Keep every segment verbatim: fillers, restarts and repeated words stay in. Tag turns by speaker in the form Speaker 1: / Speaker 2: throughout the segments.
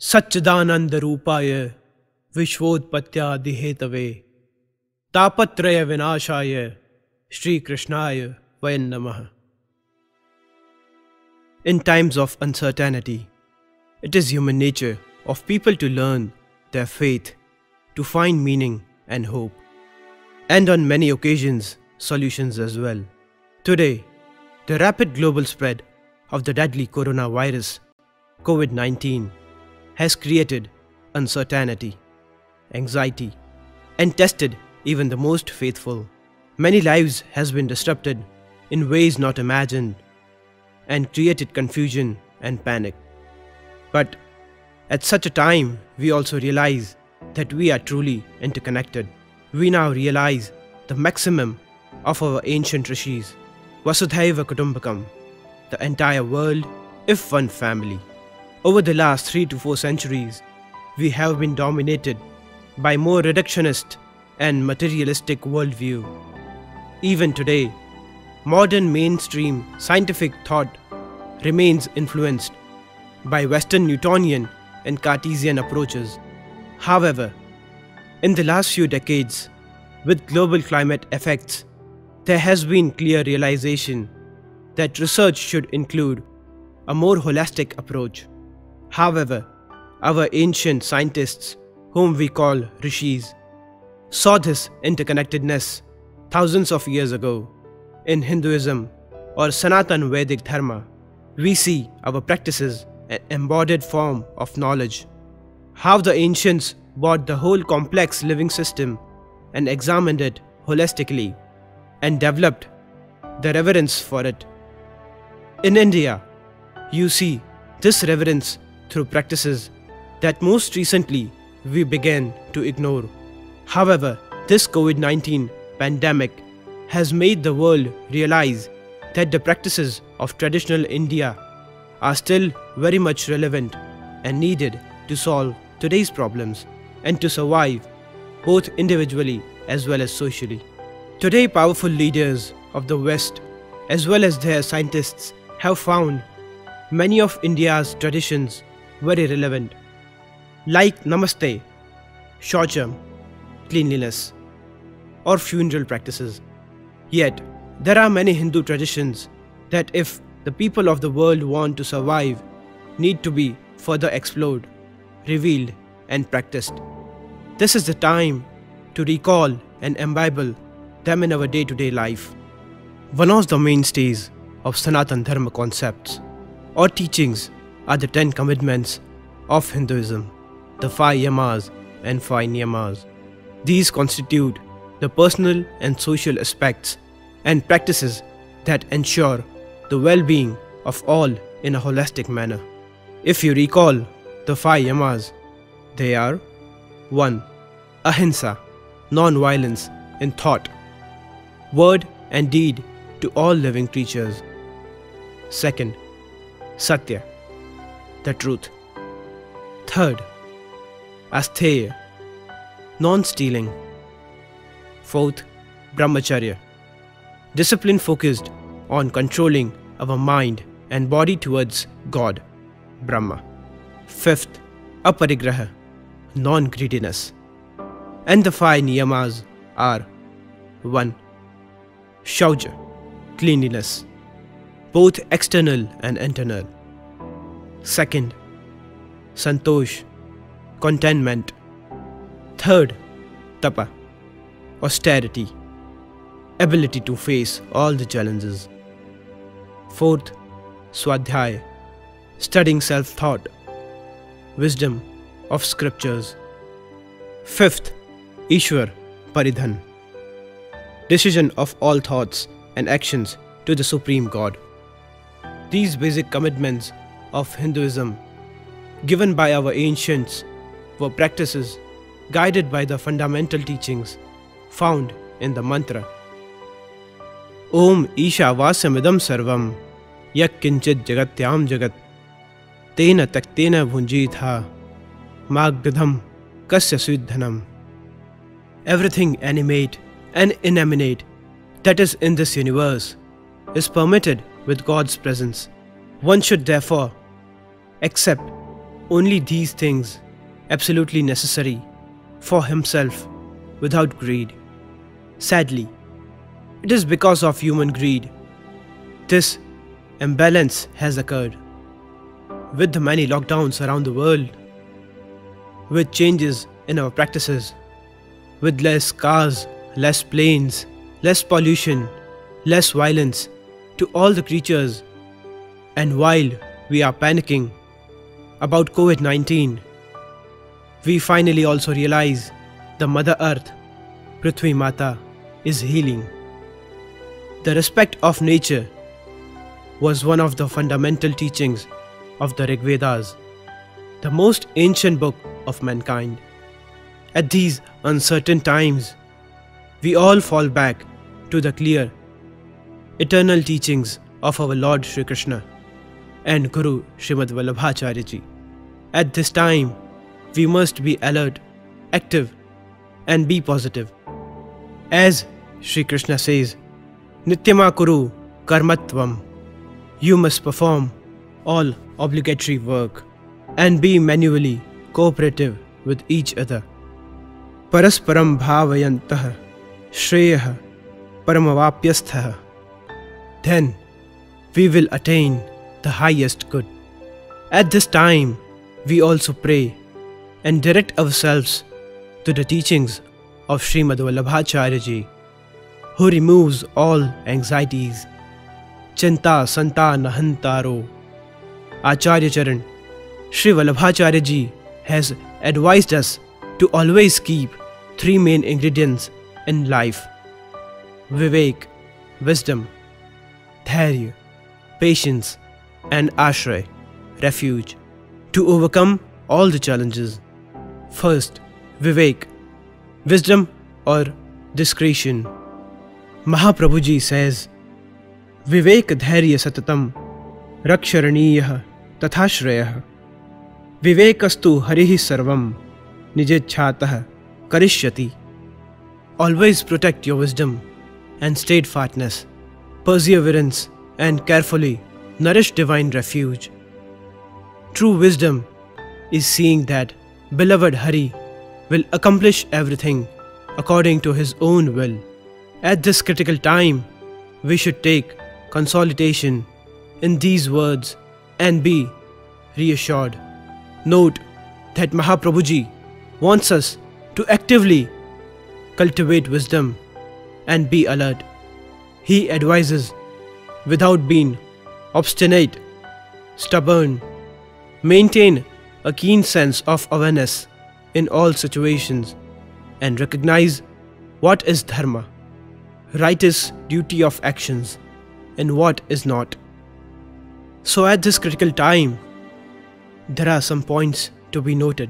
Speaker 1: सच्चिदानंद रूपाय विश्वोत्पत्त्यादिहेतवे तापत्रय विनाशाय Shri Krishnaya Vayan Namaha. In times of uncertainty, it is human nature of people to learn their faith, to find meaning and hope, and on many occasions, solutions as well. Today, the rapid global spread of the deadly coronavirus, COVID nineteen, has created uncertainty, anxiety, and tested even the most faithful. Many lives has been disrupted in ways not imagined and created confusion and panic. But at such a time, we also realize that we are truly interconnected. We now realize the maximum of our ancient rishis, Vasudhaiva Kutumbakam, the entire world if one family. Over the last three to four centuries, we have been dominated by more reductionist and materialistic worldview. Even today, modern mainstream scientific thought remains influenced by Western Newtonian and Cartesian approaches. However, in the last few decades, with global climate effects, there has been clear realization that research should include a more holistic approach. However, our ancient scientists, whom we call rishis, saw this interconnectedness thousands of years ago. In Hinduism or Sanatan Vedic Dharma, we see our practices an embodied form of knowledge. How the ancients brought the whole complex living system and examined it holistically and developed the reverence for it. In India, you see this reverence through practices that most recently we began to ignore. However, this COVID nineteen pandemic has made the world realize that the practices of traditional India are still very much relevant and needed to solve today's problems and to survive both individually as well as socially. Today, powerful leaders of the West as well as their scientists have found many of India's traditions very relevant, like Namaste, Shaucham, cleanliness, or funeral practices. Yet, there are many Hindu traditions that if the people of the world want to survive, need to be further explored, revealed, and practiced. This is the time to recall and imbibe them in our day-to-day life. One of the mainstays of Sanatan Dharma concepts or teachings are the Ten Commandments of Hinduism, the five yamas and five niyamas. These constitute the personal and social aspects and practices that ensure the well-being of all in a holistic manner. If you recall the five yamas, they are one. Ahimsa, non-violence in thought, word and deed to all living creatures. Second, Satya, the truth. Third, Astheya, non-stealing. Fourth, Brahmacharya, discipline focused on controlling our mind and body towards God, Brahma. Fifth, Aparigraha, non-greediness. And the five niyamas are one. Shaucha, cleanliness, both external and internal. Second, Santosh, contentment. Third, Tapa, austerity, ability to face all the challenges. Fourth, Swadhyaya, studying self-thought, wisdom of scriptures. Fifth, Ishwar Paridhan, decision of all thoughts and actions to the Supreme God. These basic commitments of Hinduism, given by our ancients, were practices guided by the fundamental teachings found in the mantra Om Isha Vasamidam Sarvam Yak Kinchit Jagatyam Jagat Tena Taktena Bhunjitha Magdham Kasya Siddhanam. Everything animate and inanimate that is in this universe is permitted with God's presence. One should therefore accept only these things absolutely necessary for himself without greed. Sadly, it is because of human greed this imbalance has occurred. With the many lockdowns around the world, with changes in our practices, with less cars, less planes, less pollution, less violence to all the creatures, and while we are panicking about COVID nineteen, we finally also realize the Mother Earth, Prithvi Mata, is healing. The respect of nature was one of the fundamental teachings of the Rig Vedas, the most ancient book of mankind. At these uncertain times, we all fall back to the clear, eternal teachings of our Lord Shri Krishna and Guru Srimad Vallabhacharya Ji. At this time, we must be alert, active, and be positive. As Shri Krishna says, Nityama Kuru Karmatvam, you must perform all obligatory work and be manually cooperative with each other. Parasparam bhavayantah shreyah paramavapyasthah. Then we will attain the highest good. At this time, we also pray and direct ourselves to the teachings of Srimad Vallabhacharya Ji, who removes all anxieties. Chinta Santa Nahantaro. Acharya Charan, Sri Vallabhacharya Ji has advised us to always keep three main ingredients in life: Vivek, wisdom; Dhairya, patience; and Ashray, refuge, to overcome all the challenges. First, Vivek, wisdom or discretion. Mahaprabhu Ji says, Vivek dhairya satatam raksharaniyah tathashrayah vivekastu harihi sarvam nijechatah karishyati. Always protect your wisdom and steadfastness, perseverance, and carefully nourish divine refuge. True wisdom is seeing that beloved Hari will accomplish everything according to his own will. At this critical time, we should take consolidation in these words and be reassured. Note that Mahaprabhu Ji wants us to actively cultivate wisdom and be alert. He advises without being obstinate, stubborn, maintain a keen sense of awareness in all situations, and recognize what is dharma, righteous duty of actions, and what is not. So at this critical time, there are some points to be noted.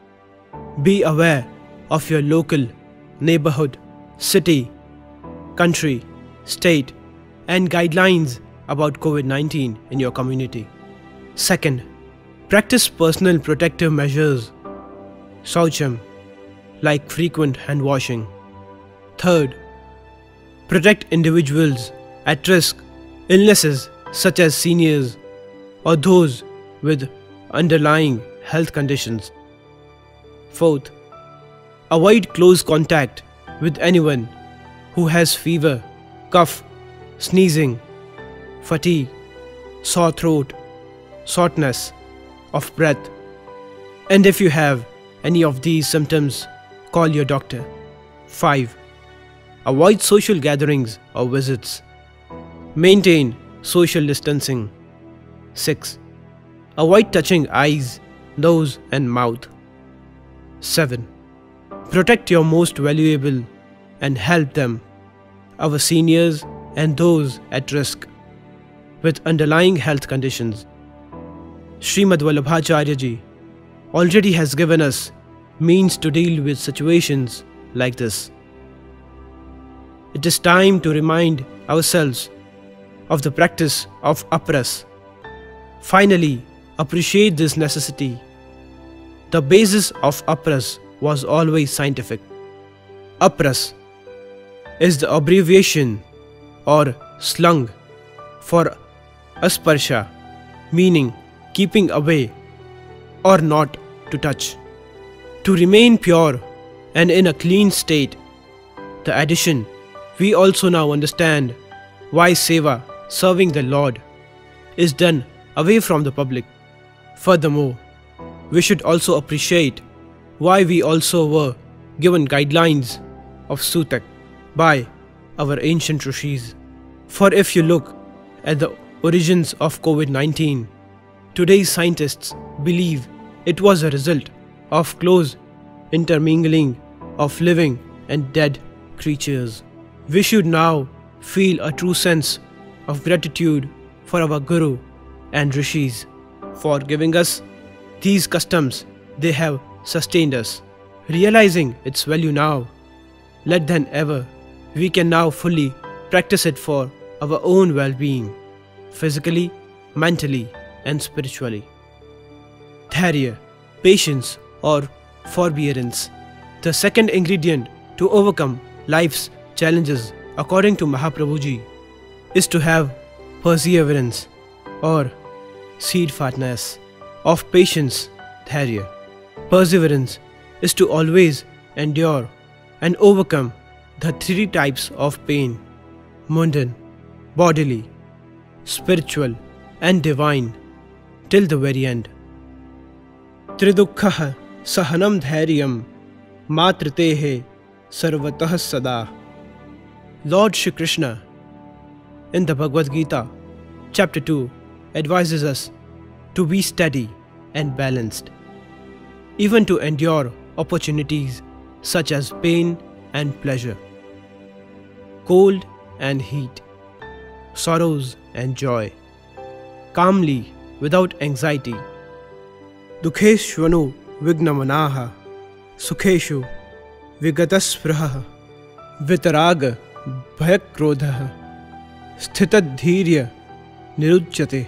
Speaker 1: Be aware of your local, neighborhood, city, country, state, and guidelines about COVID nineteen in your community. Second, practice personal protective measures, Shaucham, like frequent hand washing. Third, protect individuals at risk, illnesses such as seniors or those with underlying health conditions. Fourth, avoid close contact with anyone who has fever, cough, sneezing, fatigue, sore throat, shortness of breath. And if you have any of these symptoms, call your doctor. Five, avoid social gatherings or visits. Maintain social distancing. Six, avoid touching eyes, nose, and mouth. Seven, protect your most valuable and help them, our seniors and those at risk with underlying health conditions. Srimad Vallabhacharya Ji already has given us means to deal with situations like this. It is time to remind ourselves of the practice of apras. Finally, appreciate this necessity. The basis of apras was always scientific. Apras is the abbreviation or slung for asparsha, meaning keeping away. or not to touch. To remain pure and in a clean state. The addition, we also now understand why seva, serving the Lord, is done away from the public. Furthermore, we should also appreciate why we also were given guidelines of Sutak by our ancient rishis. For if you look at the origins of COVID nineteen, today's scientists believe it was a result of close intermingling of living and dead creatures. We should now feel a true sense of gratitude for our Guru and Rishis for giving us these customs. They have sustained us. Realizing its value now, let than ever, we can now fully practice it for our own well-being, physically, mentally, and spiritually. Dhairya, patience or forbearance, the second ingredient to overcome life's challenges, according to Mahaprabhuji, is to have perseverance or steadfastness of patience. Dhairya, perseverance is to always endure and overcome the three types of pain: mundane, bodily, spiritual, and divine, till the very end. Tridukkhah sahanam dhairyam matritehe sarvatah sada. Lord Shri Krishna in the Bhagavad Gita, chapter two, advises us to be steady and balanced, even to endure opportunities such as pain and pleasure, cold and heat, sorrows and joy, calmly without anxiety. Dukheshvanu vignamanaha, sukheshu vigataspraha, vitaraga bhayakrodha, sthitadhirya niruchyate.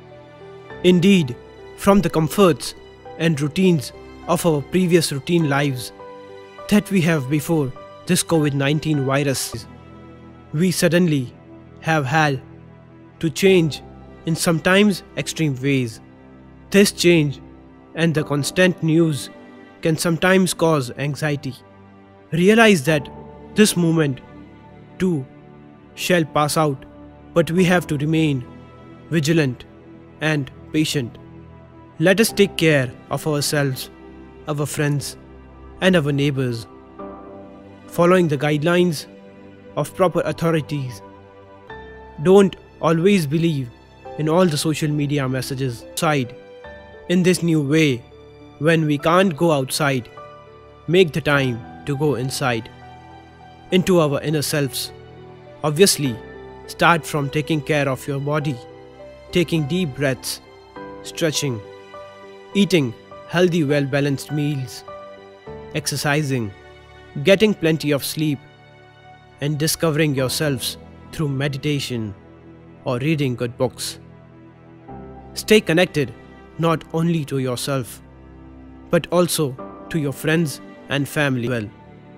Speaker 1: Indeed, from the comforts and routines of our previous routine lives that we have before this COVID nineteen virus, we suddenly have had to change in sometimes extreme ways. This change and the constant news can sometimes cause anxiety. Realize that this moment too shall pass out, but we have to remain vigilant and patient. Let us take care of ourselves, our friends, and our neighbors, following the guidelines of proper authorities. Don't always believe in all the social media messages outside. In this new way, when we can't go outside, make the time to go inside, into our inner selves. Obviously, start from taking care of your body, taking deep breaths, stretching, eating healthy, well-balanced meals, exercising, getting plenty of sleep, and discovering yourselves through meditation or reading good books. Stay connected not only to yourself, but also to your friends and family well,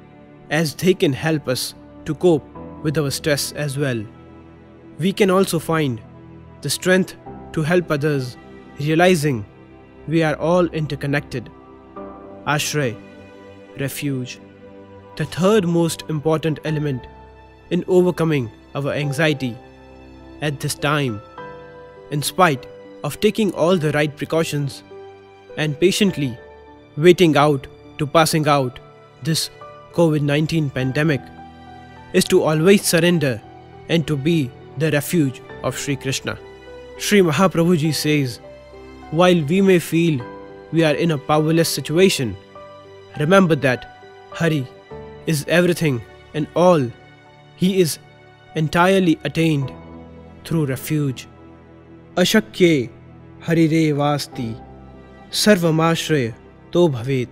Speaker 1: as they can help us to cope with our stress as well. We can also find the strength to help others, realizing we are all interconnected. Ashray, refuge. The third most important element in overcoming our anxiety at this time, in spite of taking all the right precautions and patiently waiting out to passing out this COVID nineteen pandemic, is to always surrender and to be the refuge of Sri Krishna. Sri Mahaprabhuji says, while we may feel we are in a powerless situation, remember that Hari is everything and all. He is entirely attained through refuge. Ashakye harire vasti sarvamashraya to bhavet.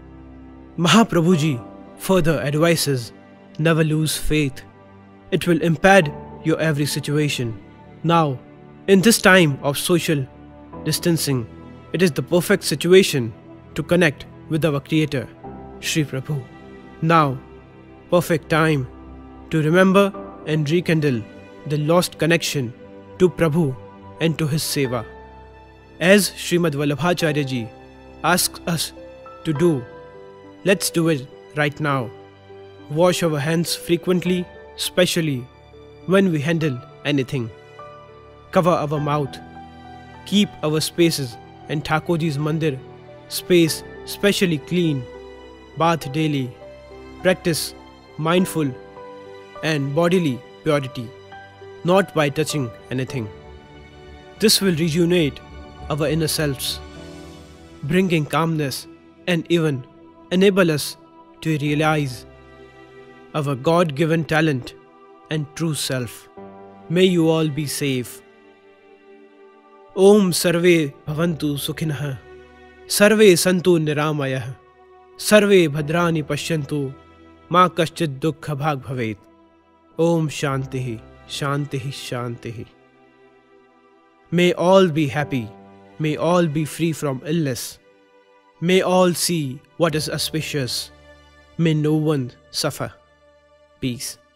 Speaker 1: Mahaprabhuji further advises, never lose faith. It will impede your every situation. Now, in this time of social distancing, it is the perfect situation to connect with our Creator, Sri Prabhu. Now, perfect time to remember and rekindle the lost connection to Prabhu and to his seva. As Srimad Vallabhacharya Ji asks us to do, let's do it right now. Wash our hands frequently, especially when we handle anything. Cover our mouth. Keep our spaces and Thakurji's Mandir space specially clean. Bath daily. Practice mindful and bodily purity, not by touching anything. This will rejuvenate our inner selves, bringing calmness and even enable us to realize our God-given talent and true self. May you all be safe. Om Sarve Bhavantu Sukhinah, Sarve Santu Niramayah, Sarve Bhadrani Pashyantu, Ma Kaschid Dukkha Bhag Bhavet. Om Shantihi, Shantihi, Shantihi. May all be happy. May all be free from illness. May all see what is auspicious. May no one suffer. Peace.